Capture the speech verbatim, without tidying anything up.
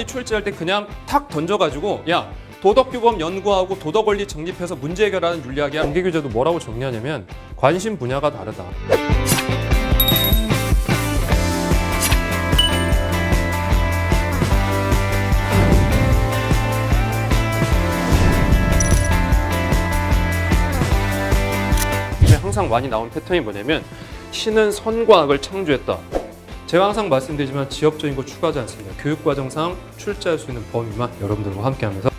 법관이 출제할 때 그냥 탁 던져가지고 야 도덕규범 연구하고 도덕원리 정립해서 문제 해결하는 윤리학이야. 공개규제도 뭐라고 정리하냐면 관심 분야가 다르다. 항상 많이 나온 패턴이 뭐냐면 신은 선과 악을 창조했다. 제가 항상 말씀드리지만 지엽적인 거 추가하지 않습니다. 교육과정상 출제할 수 있는 범위만 여러분들과 함께하면서